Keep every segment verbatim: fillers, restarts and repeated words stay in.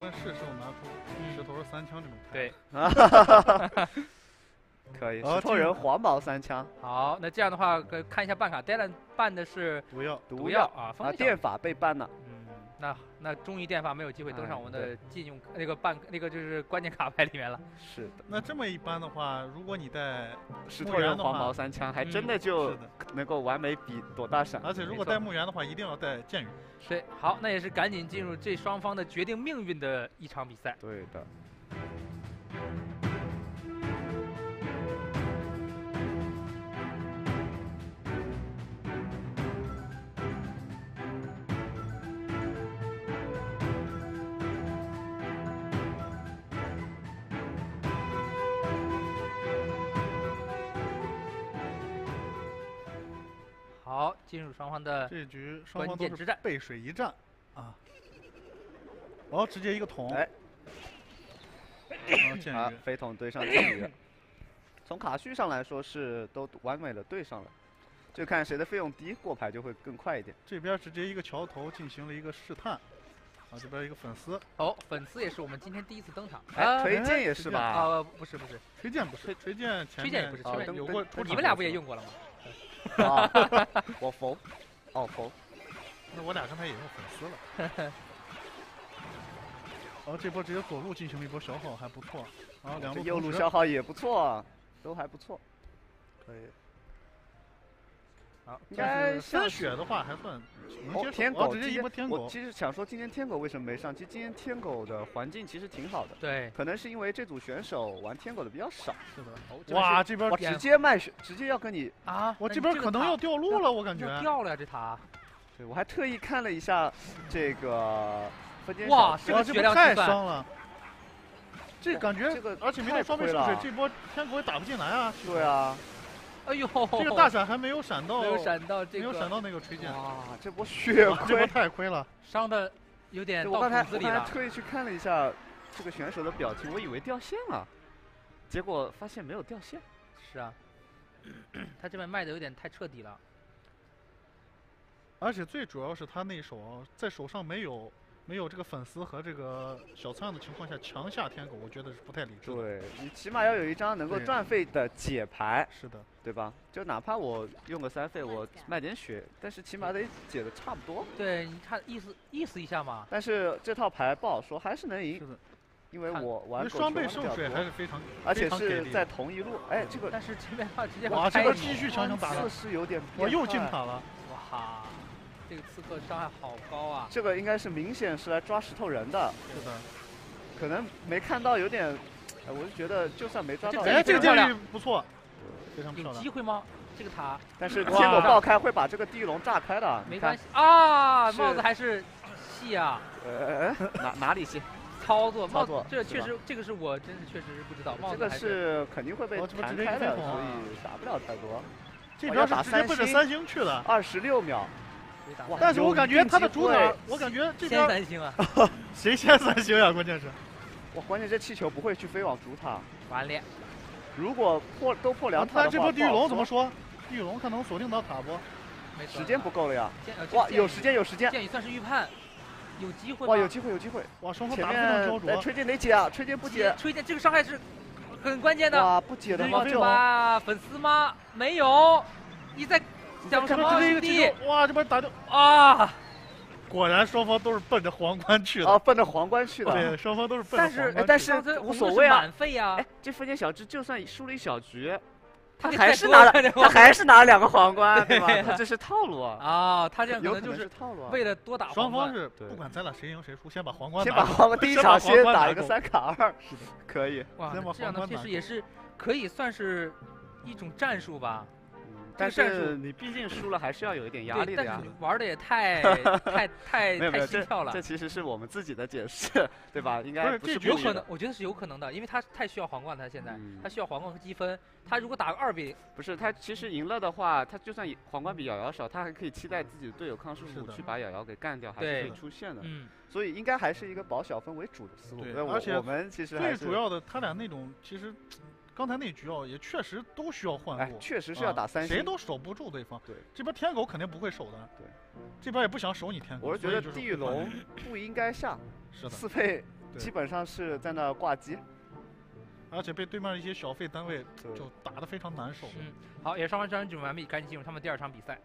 是时候拿出石头人三枪这种牌。 对， 啊，可以。 哦石头人黄毛三枪， 好，那这样的话，呃看一下办卡 d a l a n 办的是毒药， 毒药啊， 啊， 风小电法被ban了。 嗯，那那终于电法没有机会登上哎我们的禁用那个办那个就是关键卡牌里面了。 是的， 那这么一般的话，如果你带石头人黄木源的话毛三枪还真嗯的就是的， 能够完美比躲大闪。 而且如果没错带木源的话，一定要带剑雨。 对，好，那也是赶紧进入这双方的决定命运的一场比赛。 对的。 好，进入双方的这局双方都是关键之战。 背水一战啊！哦，直接一个桶， 哎， 然后剑啊雨，， 飞桶对上剑雨。从卡序上来说是都完美的对上了，就看谁的费用低，过牌就会更快一点。 这边直接一个桥头进行了一个试探，啊，这边一个粉丝， 哦，粉丝也是我们今天第一次登场。 哎， 啊推荐也是吧？ 啊，不是不是， 推荐不是，推荐前推荐也不是， 面前面登有过出场你们俩不过一次也用过了吗？ 啊，我否，哦否， 那我俩刚才也用粉丝了。然后这波直接左路进行了一波消耗，还不错。然后两这右路路同时消耗也不错，都还不错。 可以。 好， 应该分像血的话还算能接哦， 受。 天狗哦直接一波天狗， 我其实想说今天天狗为什么没上？其实今天天狗的环境其实挺好的， 对， 可能是因为这组选手玩天狗的比较少。 是的。 哦这边是哇，这边我直接卖血，直接要跟你， 啊， 我那你个这边可能塔要掉路了，我感觉。 要掉了呀，这塔。 对我还特意看了一下这个分间哇小这个血哇这波太量计算伤了。这感觉这个而且没有太双倍受水亏了， 这波天狗也打不进来啊。 对啊， 哎呦， 这个大闪还没有闪到， 没有闪到这个， 没有闪到那个吹剑。 哇，这波血哇这波亏。 太亏了。 伤的有点对到我刚才我骨子里了。 刚才特意去看了一下这个选手的表情，我以为掉线了，结果发现没有掉线。 是啊，他这边卖的有点太彻底了。 而且最主要是他那手在手上没有没有这个粉丝和这个小仓的情况下强下天狗，我觉得是不太理智的。 对你起码要有一张能够对赚费的解牌， 是的， 对吧？就哪怕我用个三费，我卖点血，但是起码得解的差不多。 对，你看意思意思一下嘛。 但是这套牌不好说，还是能赢， 是的， 因为看因我玩狗为双倍球玩得比较受水还多， 是非常， 而且非常给力是在同一路。哎，这个但是这边的话直接哇，这开你边继续强行打刺了， 是有点我又变态进塔了。 哇，这个刺客伤害好高啊！ 这个应该是明显是来抓石头人的， 是的， 可能没看到，有点，哎，我就觉得就算没抓到， 哎，这个漂亮建议不错，非常漂有亮。 机会吗？这个塔但是哇天狗爆开会把这个地龙炸开的，你看没关系啊， 是帽子还是细啊， 呃，哪哪里细？ 操作帽子操作这是吧确实这个是我真是确实是不知道，帽这个子还是肯定会被哦这不弹开的， 直接一个飞所孔以打不了太多。 这哦要打边是直接奔着三星三星去的， 二十六秒， 没打哇但是我感觉他的主塔有一定机会， 我感觉这先边三星啊， 谁先三星呀？关键是， 哇，关键这气球不会去飞往主塔， 完了， 如果破都破两啊塔的话， 那这波地狱不好龙怎么说？地狱龙看能锁定到塔不？ 没错时间不够了呀！ 剑呃哇， 剑有时间有时间， 剑雨算是预判，有机会哇， 吗有机会有机会， 哇，双方前打得非常面焦灼。 哎吹剑得解啊，吹剑不解， 吹剑这个伤害是很关键的。 哇，不解的话这就把粉丝吗？没有，你在讲什这边么兄弟直接一个击中，哇，这边打掉， 啊？ 果然双方都是奔着皇冠去的。 啊，奔着皇冠去了。 对，双方都是奔着但是皇冠去的。 哎但是上次无红的是所谓啊满费呀哎，，这封建小智就算输了一小局，他给再多还是拿了看点他还是拿了两个皇冠，对吧？ 对呀他这是套路啊， 啊，他这样可有可能能就是套路啊。 为了多打双皇冠方是对不管咱俩谁赢谁输，先把皇冠先拿住把皇冠第一先把场先皇冠拿住打一个三卡二， 是的， 可以。 哇先把， 这样的皇冠拿住其实也是可以算是一种战术吧。 但战术是你毕竟输了，还是要有一点压力对， 的呀但是。玩的也太太太太没有没有，这心跳了这。其实是我们自己的解释，对吧？应不该不是这局是故意的有可能，我觉得是有可能的，因为他太需要皇冠了，他现在、 嗯他需要皇冠和积分。他如果打个二比， 不是他其实赢了的话，他就算皇冠比瑶瑶少，他还可以期待自己的队友抗术是的五去把瑶瑶给干掉，还是对可以出现的。 嗯， 所以应该还是一个保小分为主的思路。 对那我而且我们其实还是最主要的，他俩那种其实，刚才那局哦，也确实都需要换哎路，， 确实是要打三星。 谁都守不住对方。 对， 这边天狗肯定不会守的。 对， 这边也不想守你天狗。 我是觉得所以就是地狱龙不应该下是的， 四费对基本上是在那挂机。 而且被对面一些小费单位对就打得非常难受。 嗯，好，也双方战争准备完毕，赶紧进入他们第二场比赛。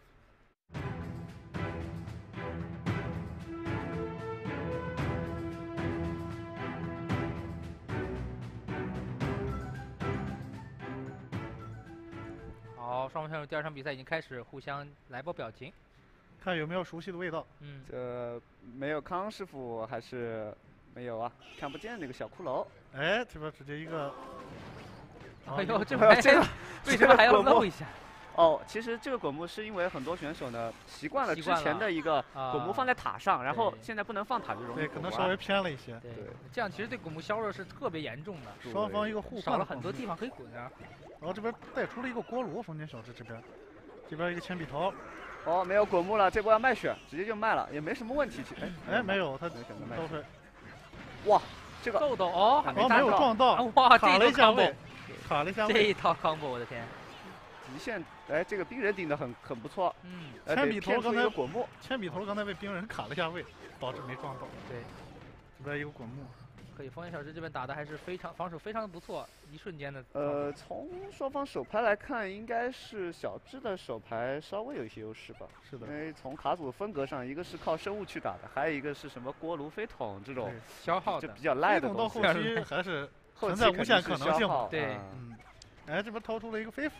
好，双方选手第二场比赛已经开始，互相来波表情。 看有没有熟悉的味道。 嗯， 这没有康师傅还是没有啊？看不见那个小骷髅。 哎，这边直接一个， 哎呦，这个这个为什么还要这个滚木露一下？ 哦，其实这个滚木是因为很多选手呢习惯了之习惯了前的一个啊滚木放在塔上，然后对现在不能放塔就容易对， 滚弯可能稍微偏了一些。 对对， 这样其实对滚木削弱是特别严重的， 对双方一个互少了换的方式很多地方可以滚啊。 然后这边带出了一个锅炉，丰田小志这边，这边一个铅笔头， 哦，没有滚木了，这波要卖血，直接就卖了，也没什么问题。其哎哎，没有，他没选择卖都是哇，这个豆豆哦，还哦没有没打到撞到， 哇， 卡了一这一套下 combo， 位，卡了一下位。 这一套 combo，我的天， 极限，哎，这个冰人顶的很很不错。 嗯， 呃铅得骗出一笔头刚才个滚木， 铅笔头刚才被冰人卡了一下位，导致没撞到。 对， 这边一个滚木， 可以，丰田小志这边打的还是非常防守非常的不错，一瞬间的操作， 呃，从双方手牌来看，应该是小智的手牌稍微有一些优势吧。 是的因，为从卡组风格上，一个是靠生物去打的，还有一个是什么锅炉飞桶这种对消耗的就比，较赖飞的东西。 桶到后期还是后期存在无限肯定是可能性消耗对啊嗯，哎，这边掏出了一个飞斧，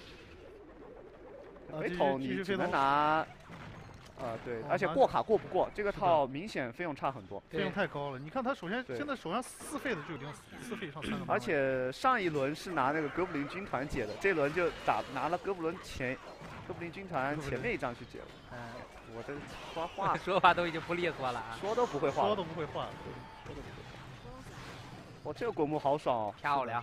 啊继续飞桶继续飞桶你只能拿，啊对， 哦拿而且过卡过不过，这个是的套明显费用差很多。 费用对太高了。你看他首先对现在手上四费的就已经四费以上三个单位， 而且上一轮是拿那个哥布林军团解的，这轮就打拿了哥布林前，哥布林军团哥布林前面一张去解了。 嗯， 我这说话说话都已经不利索了啊， 说都不会话说了， 都不会画。 说都不会话。哇，这个滚木好爽哦！ 漂亮。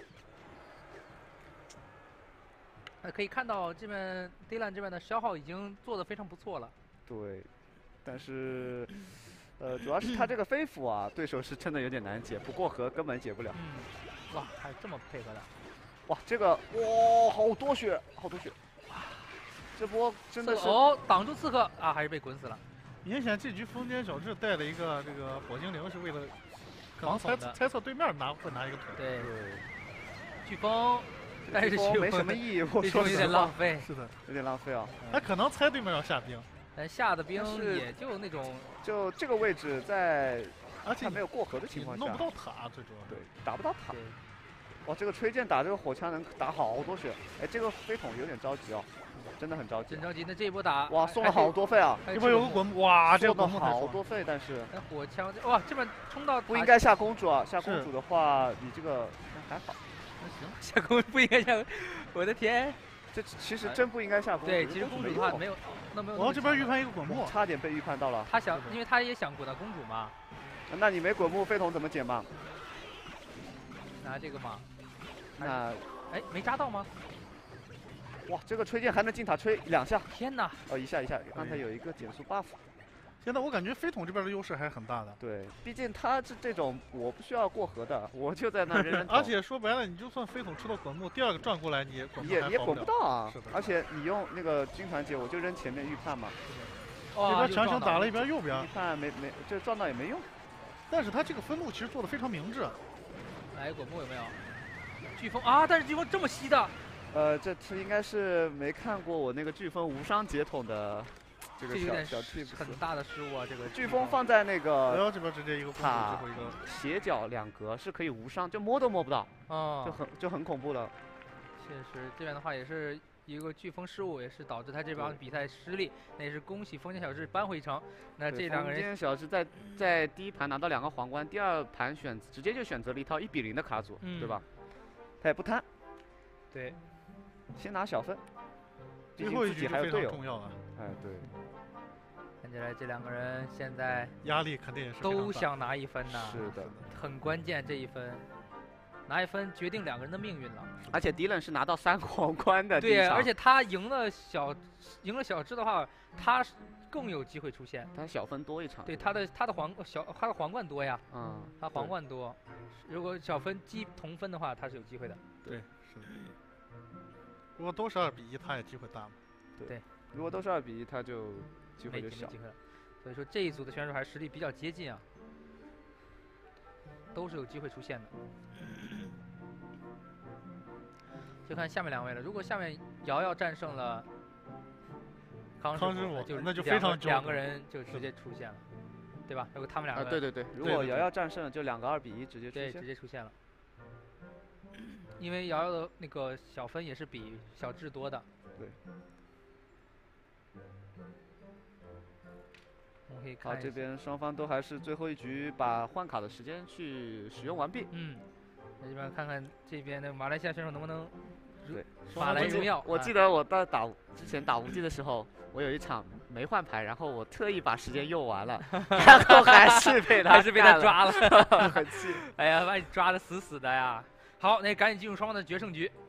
那可以看到这边 Dylan 这边的消耗已经做得非常不错了。 对，但是，呃，主要是他这个飞斧啊，对手是真的有点难解，不过河根本解不了。 嗯，哇，还有这么配合的， 哇，这个哇，好多血，好多血！这波真的是哦，挡住刺客啊，还是被滚死了。 明显这局丰田小志带了一个这个火精灵，是为了可能猜防守的猜测对面拿会拿一个腿。 对， 对， 飓风，但是飓这波没什风么意义，我这说实波有点浪话， 费。 是的， 有点浪费啊。 他可能猜对面要下冰， 但下的兵但是也就那种， 就这个位置，在而且他没有过河的情你况下， 弄不到塔，最主要对，打不到塔。 对， 哇，这个吹剑打这个火枪能打好多血，哎，这个飞桶有点着急哦，真的很着急真。着急。那这一波打， 哇，送了好多费啊！ 还是， 这边有个滚木，哇，这个送了滚木太爽了。 好多费，但是那火枪，哇，这边冲到塔不应该下公主啊！下公是主的话，你这个还好。 那行， 下攻不应该下，我的天！ 这其实真不应该下公主。 对，其实公主没用的话没有，那没有那么强。 我要这边预判一个滚木， 差点被预判到了。 他想，因为他也想滚到公主嘛， 那你没滚木，飞桶怎么解嘛？ 拿这个嘛， 那哎，没扎到吗？ 哇，这个吹剑还能进塔吹两下， 天哪！ 哦，一下一下，刚才有一个减速 buff。 现在我感觉飞桶这边的优势还是很大的。 对，毕竟他是这种我不需要过河的，我就在那人人而且说白了，你就算飞桶吃到滚木，第二个转过来你也滚木也也滚还跑了不到啊是的。 而且你用那个军团解，我就扔前面预判嘛， 这哇， 边强行打了一边。 边右边预，判没没这撞到也没用。 但是他这个分路其实做的非常明智。 来，滚木有没有？飓风啊！但是飓风这么稀的， 呃，这次应该是没看过我那个飓风无伤解桶的这个小这有点小 tips。 很大的失误啊！这个飓风放在那然个后这边直接一个公主， 塔最后一个斜角两格是可以无伤，就摸都摸不到， 哦， 就很就很恐怖了。 确实这边的话也是一个飓风失误，也是导致他这场对比赛失利。那也是恭喜丰田小志扳回一城。那对这两个人丰间小智在在第一盘拿到两个皇冠，第二盘选直接就选择了一套一比零的卡组， 嗯对吧？他也不贪， 对先拿小分，毕最后一竟自局就非己还有队友。 常重要了， 哎，对， 看起来这两个人现在压力肯定也是非常大都想拿一分呐， 是的。 很关键这一分，拿一分决定两个人的命运了。 而且迪冷是拿到三皇冠的第一对， 场， 而且他赢了小赢了小智的话，他是更有机会出现。 他小分多一场。 对他的他的皇小他的皇冠多呀， 嗯， 他皇对冠多。如果小分积同分的话，他是有机会的。 对，是的。如果都是二比一，他也机会大嘛。 如果都是二比一，他就机会就小没机没。机会了。所以说这一组的选手还是实力比较接近啊。 是有机会出现的。就看下面两位了，如果下面瑶瑶战胜了康康师傅傅，就那就两个非常骄傲两个人就直接出现了，对吧？如果他们两啊， 个， 对对对，如对对对果瑶瑶战胜了，就两个二比一直接出对，直现。 接出现了。因为瑶瑶的那个小分也是比小智多的。 对。 我们可以好，这看一下边双方都还是最后一局把换卡的时间去使用完毕。 嗯，那这边看看这边的马来西亚选手能不能对， 马来荣耀。 我记得我在打之前打无忌的时候，我有一场没换牌，然后我特意把时间用完了，然后还是被他还是被他抓了， 很气。 哎呀，把你抓的死死的呀！好，那赶紧进入双方的决胜局。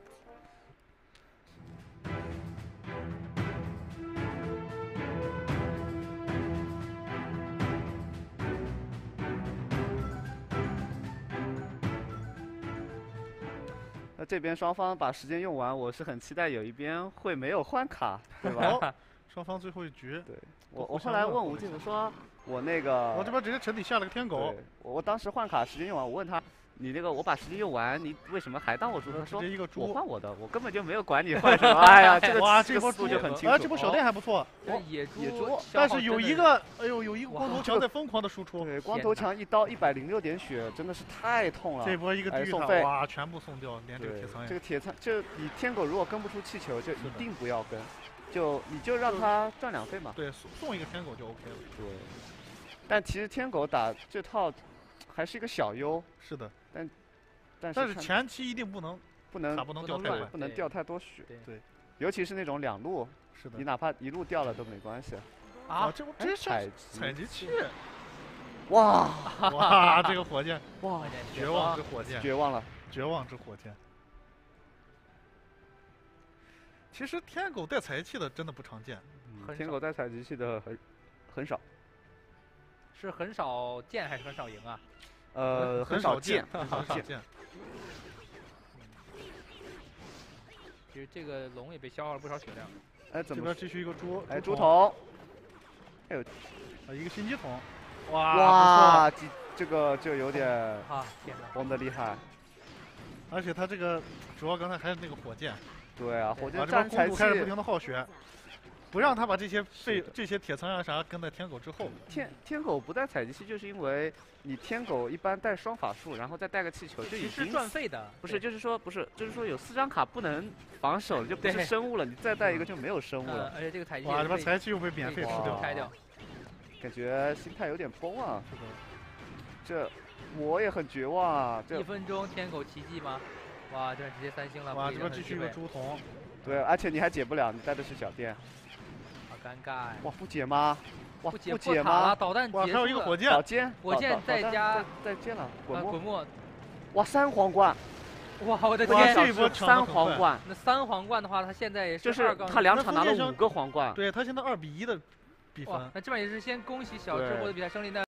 那这边双方把时间用完，我是很期待有一边会没有换卡，对吧？ 好，双方最后一局， 对，我互我后相问候来问吴静，我说我那个， 我这边直接沉底下了个天狗对，我我当时换卡时间用完，我问他，你那个我把时间用完，你为什么还当我猪？他直说接一个猪。 我换我的，我根本就没有管你换什么。哎呀，这个哇， 这这波猪个思路就很清啊， 楚。 这波小店还不错， 这野猪， 野猪但是有一个，哎呦，有一个哇光头强在疯狂的输出， 对，光头强一刀一百零六点血，真的是太痛了。 这波一个地狱塔， 哎送费哇，全部送掉，连这个对铁苍蝇。 这个铁苍，就你天狗如果跟不出气球，就一的定不要跟，就你就让他赚两费嘛。 对，送送一个天狗就 OK 了。 对。但其实天狗打这套还是一个小优， 是的， 但是但是看前期一定不能不能卡不能不能乱掉太快。 对不能掉太多血， 对对， 尤其是那种两路， 是的你。哪怕一路掉了都没关系。 啊， 这波直接下采采集器， 哇哇，这个火箭， 哇， 绝望之火箭， 绝望了。 绝望之火箭。其实天狗带采集器的真的不常见， 很少天狗带采集器的很很少， 是很少见还是很少赢啊？ 呃， 很少见， 见， 很少见。 其实这个龙也被消耗了不少血量。 哎，怎么这边继续一个猪， 哎，猪桶， 头， 啊，一个心机桶，哇， 哇，这这个就有点啊，天哪！ 崩的厉害。 而且他这个主要刚才还是那个火箭， 对啊，火对啊， 箭这边战采器公主开始不停的耗血，不让他把这些废是的这些铁苍蝇啥跟在天狗之后。 天天狗不带采集器，就是因为你天狗一般带双法术，然后再带个气球，就其实已经赚费的， 不是， 对就是说不是，就是说有四张卡不能防守，就不是对生物了，你再带一个就没有生物呃， 了， 而且这个采集哇，这边被采集器又被免费被吃掉哇。 开掉。 感觉心态有点崩啊。 是的， 这我也很绝望啊，这一分钟天狗奇迹吗？哇，这直接三星了， 哇， 不给任何这边继续一个机会猪桶， 对，而且你还解不了，你带的是小店， 好尴尬呀！ 哇，不解吗？哇， 不解不破塔了， 解吗？ 导弹哇，还有结束了。 一个火箭导，箭， 火箭导导导弹再加再再见了，滚呃， 木， 滚木， 哇，三皇冠， 哇，我的哇天！ 这一波抢得三很快皇冠， 那三皇冠的话，他现在也就是二杠他两那封建上场拿了五个皇冠。 对他现在二比一的比分哇，。那这边也是先恭喜小智对获得比赛胜利，那。